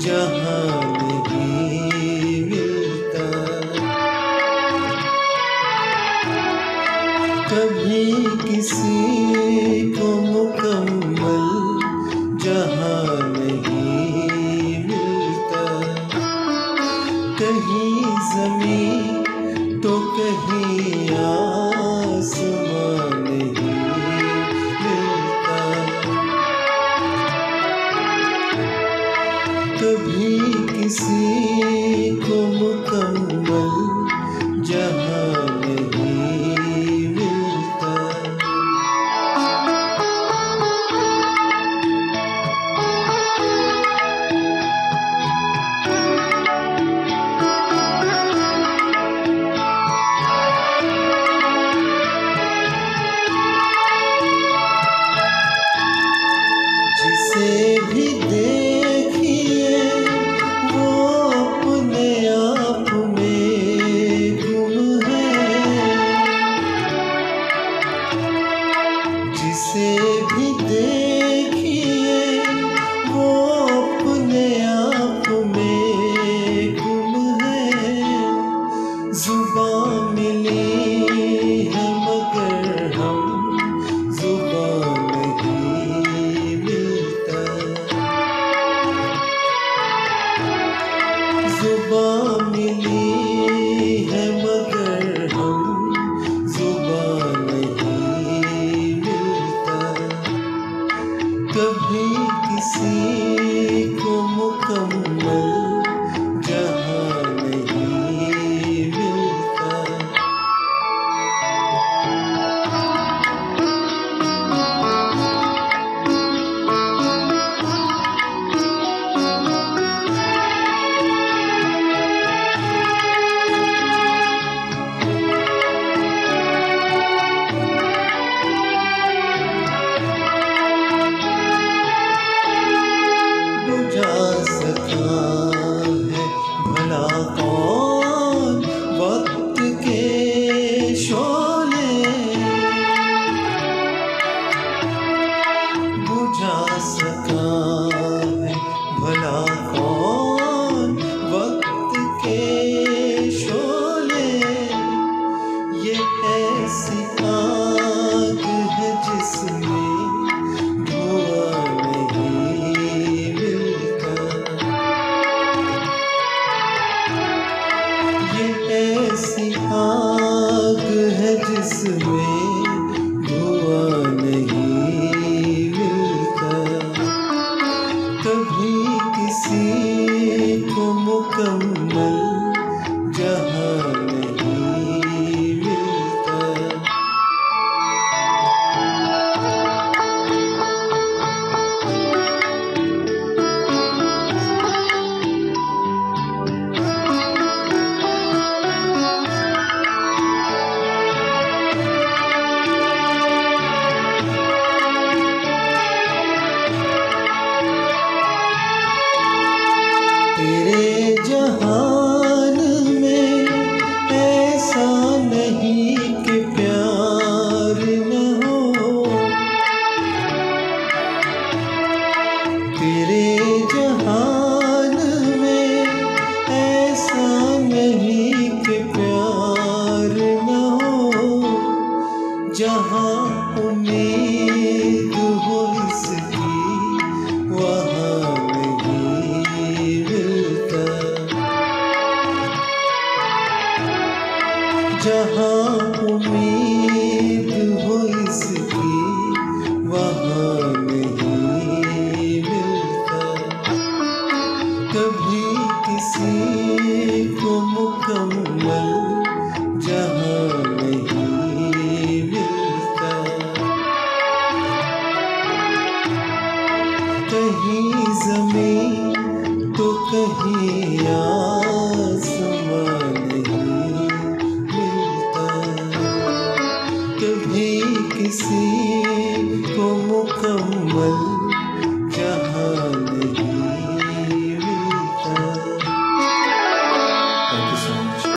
जहाँ नहीं मिलता। कभी किसी को मुकम्मल जहाँ नहीं मिलता। कहीं ज़मीन तो कहीं आसमां नहीं मिलता। कभी किसी को मुकम्मल जहाँ नहीं मिलता। जिसे भी देखिए वो अपने आप में गुम है। जिसे भी देखिए वो अपने आप में गुम है। जुबान मिली है मगर हम जुबान नहीं मिलता। जुबान मिली है मगर हम जुबान नहीं मिलता। कभी किसी को मुकम्मल जहाँ नहीं मिलता। बुझा सका है भला कौन वक्त के शोले। बुझा सका है भला कौन वक्त के शोले। ये ऐसी आग है जिसमें धुआं नहीं मिलता। ये ऐसी आग है जिसमें धुआं नहीं मिलता। कभी किसी को मुकम्मल जहाँ नहीं मिलता। तेरे जहान में ऐसा नहीं कि प्यार न हो। तेरे जहान में ऐसा नहीं कि प्यार न हो। जहाँ उम्मीद हो इसकी वहाँ नहीं मिलता। जहाँ उम्मीद हो इसकी वहाँ नहीं मिलता। कभी किसी को मुकम्मल जहाँ नहीं मिलता। कहीं ज़मीन तो कहीं आसमां नहीं मिलता। कभी किसी को मुकम्मल